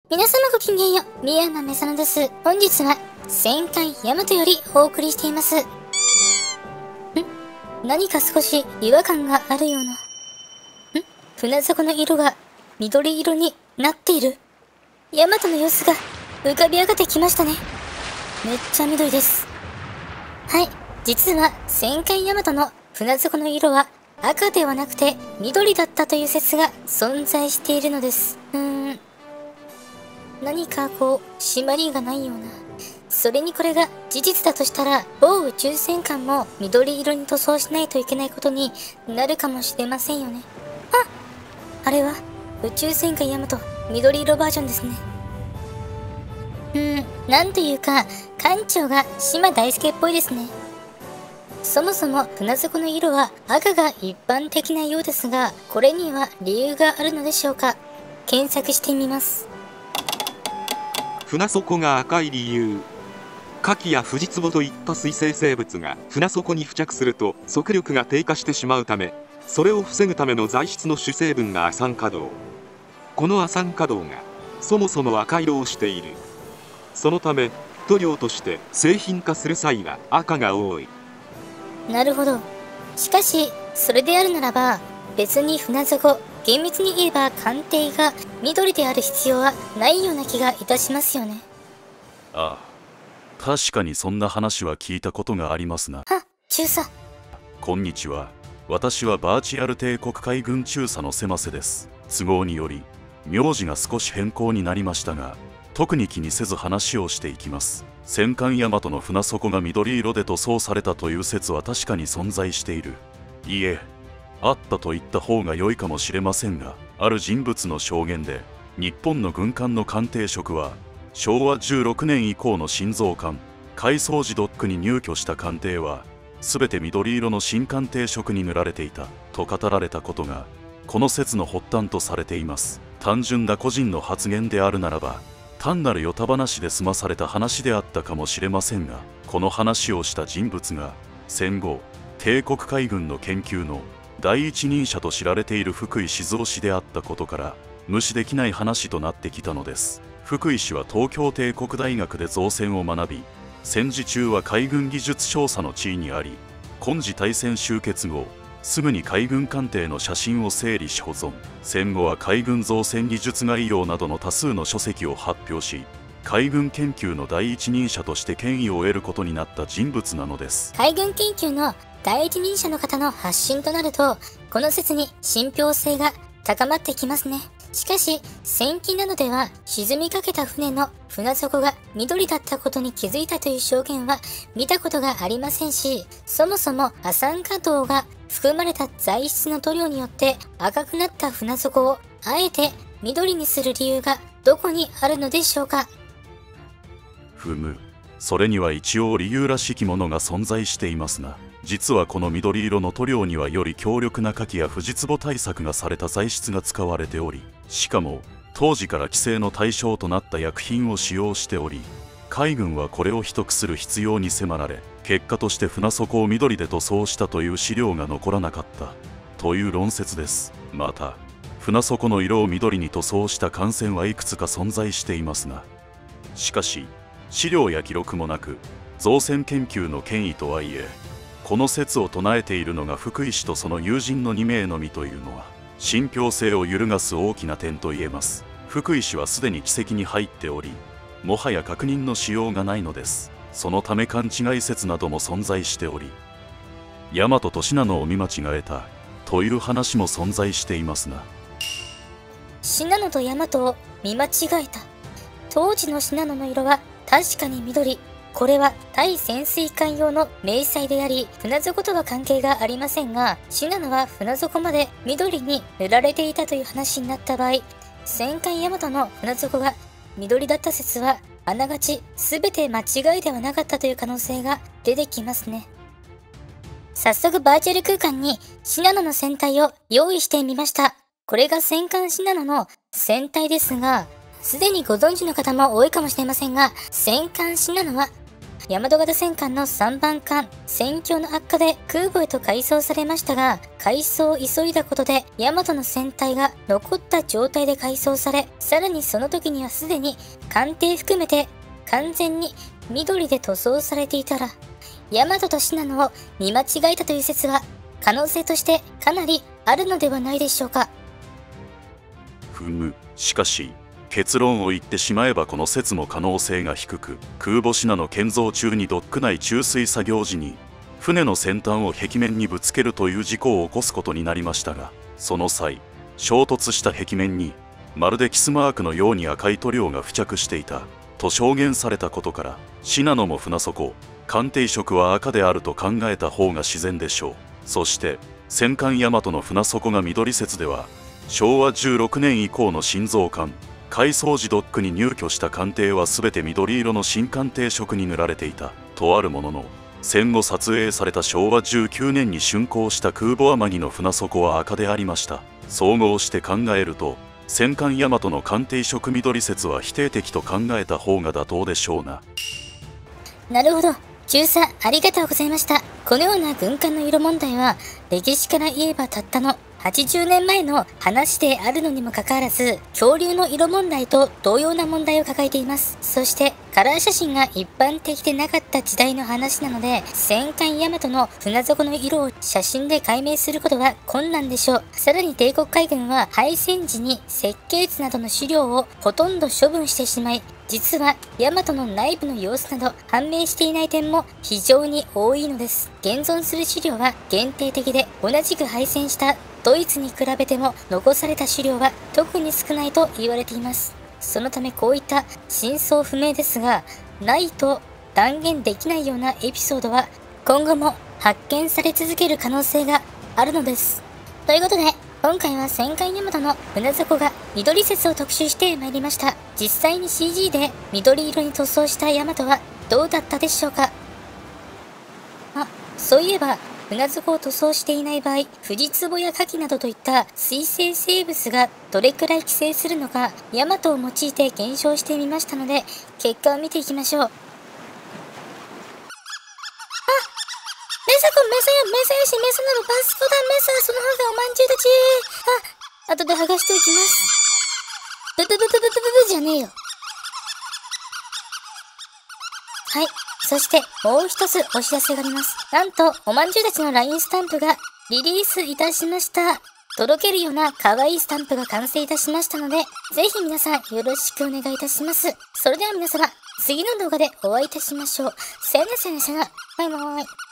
皆様ごきげんよう、宮山めさのです。本日は、戦艦ヤマトよりお送りしています。何か少し違和感があるような。船底の色が緑色になっている。ヤマトの様子が浮かび上がってきましたね。めっちゃ緑です。はい、実は戦艦ヤマトの船底の色は赤ではなくて緑だったという説が存在しているのです。何か締まりがないような。それにこれが事実だとしたら、某宇宙戦艦も緑色に塗装しないといけないことになるかもしれませんよね。あれは宇宙戦艦ヤマト緑色バージョンですね。なんというか、艦長が島大輔っぽいですね。そもそも船底の色は赤が一般的なようですが、これには理由があるのでしょうか。検索してみます。 船底が赤い理由。カキやフジツボといった水生生物が船底に付着すると速力が低下してしまうため、それを防ぐための材質の主成分が亜酸化銅。この亜酸化銅がそもそも赤色をしている。そのため塗料として製品化する際は赤が多い。 なるほど。しかしそれであるならば、別に船底、厳密に言えば艦艇が緑である必要はないような気がいたしますよね。 ああ、確かにそんな話は聞いたことがありますな。 中佐。 こんにちは。私はバーチアル帝国海軍中佐のセマセです。都合により名字が少し変更になりましたが、特に気にせず話をしていきます。戦艦ヤマトの船底が緑色で塗装されたという説は確かに存在している。いえ、あったと言った方が良いかもしれませんが、ある人物の証言で、日本の軍艦の艦艇色は昭和16年以降の新造艦、海藻時ドックに入居した艦艇は全て緑色の新艦艇色に塗られていたと語られたことが、この説の発端とされています。単純な個人の発言であるならば、単なる与太話で済まされた話であったかもしれませんが、この話をした人物が戦後帝国海軍の研究の第一人者と知られている福井静雄氏であったことから、無視できない話となってきたのです。福井氏は東京帝国大学で造船を学び、戦時中は海軍技術少佐の地位にあり、今時大戦終結後すぐに海軍艦艇の写真を整理し保存。戦後は海軍造船技術概要などの多数の書籍を発表し、海軍研究の第一人者として権威を得ることになった人物なのです。 海軍研究の第一人者の方の発信となると、この説に信憑性が高まってきますね。しかし戦記などでは、沈みかけた船の船底が緑だったことに気づいたという証言は見たことがありませんし、そもそも亜酸化銅が含まれた材質の塗料によって赤くなった船底をあえて緑にする理由がどこにあるのでしょうか。 それには一応理由らしきものが存在していますが、実はこの緑色の塗料にはより強力な火器やフジツボ対策がされた材質が使われており、しかも当時から規制の対象となった薬品を使用しており、海軍はこれを秘匿する必要に迫られ、結果として船底を緑で塗装したという資料が残らなかったという論説です。また船底の色を緑に塗装した艦船はいくつか存在していますが、しかし資料や記録もなく、造船研究の権威とはいえ、この説を唱えているのが福井氏とその友人の2名のみというのは、信憑性を揺るがす大きな点と言えます。福井氏はすでに軌跡に入っており、もはや確認のしようがないのです。そのため勘違い説なども存在しており、大和と信濃を見間違えたという話も存在していますが、 信濃と大和を見間違えた。当時の信濃の色は確かに緑。これは対潜水艦用の迷彩であり、船底とは関係がありませんが、信濃は船底まで緑に塗られていたという話になった場合、戦艦大和の船底が緑だった説はあながち全て間違いではなかったという可能性が出てきますね。早速バーチャル空間に信濃の船体を用意してみました。これが戦艦信濃の船体ですが、すでにご存知の方も多いかもしれませんが、戦艦信濃は大和型戦艦の3番艦、戦況の悪化で空母へと改装されましたが、改装を急いだことで、大和の船体が残った状態で改装され、さらにその時にはすでに艦艇含めて完全に緑で塗装されていたら、大和と信濃を見間違えたという説は、可能性としてかなりあるのではないでしょうか。 しかし結論を言ってしまえばこの説も可能性が低く、空母信濃建造中にドック内注水作業時に船の先端を壁面にぶつけるという事故を起こすことになりましたが、その際衝突した壁面にまるでキスマークのように赤い塗料が付着していたと証言されたことから、信濃も船底艦艇色は赤であると考えた方が自然でしょう。そして戦艦大和の船底が緑説では、昭和16年以降の新造艦改装時ドックに入居した艦艇は全て緑色の新艦艇色に塗られていたとあるものの、戦後撮影された昭和19年に竣工した空母天城の船底は赤でありました。総合して考えると、戦艦大和の艦艇色緑説は否定的と考えた方が妥当でしょうな。 なるほど。中佐ありがとうございました。このような軍艦の色問題は、歴史から言えばたったの80年前の話であるのにもかかわらず、恐竜の色問題と同様な問題を抱えています。そしてカラー写真が一般的でなかった時代の話なので、戦艦大和の船底の色を写真で解明することは困難でしょう。さらに帝国海軍は敗戦時に設計図などの資料をほとんど処分してしまい、実は大和の内部の様子など判明していない点も非常に多いのです。現存する資料は限定的で、同じく敗戦したドイツに比べても残された資料は特に少ないと言われています。そのためこういった真相不明ですが、ないと断言できないようなエピソードは今後も発見され続ける可能性があるのです。ということで、今回は戦艦大和の船底が緑説を特集してまいりました。実際に CG で緑色に塗装した大和はどうだったでしょうか。そういえば船底を塗装していない場合、フジツボやカキなどといった水生生物がどれくらい寄生するのか、大和を用いて検証してみましたので、結果を見ていきましょう。メサコ、メサや、メサやし、メサなのパスコだ、メサ、その方がおまんじゅうたち。後で剥がしておきます。ブブブブブブブブじゃねえよ。はい。そしてもう一つお知らせがあります。なんとおまんじゅうたちの LINE スタンプがリリースいたしました。届けるような可愛いスタンプが完成いたしましたので、ぜひ皆さんよろしくお願いいたします。それでは皆様、次の動画でお会いいたしましょう。せーのせーのせーの。バイバーイ。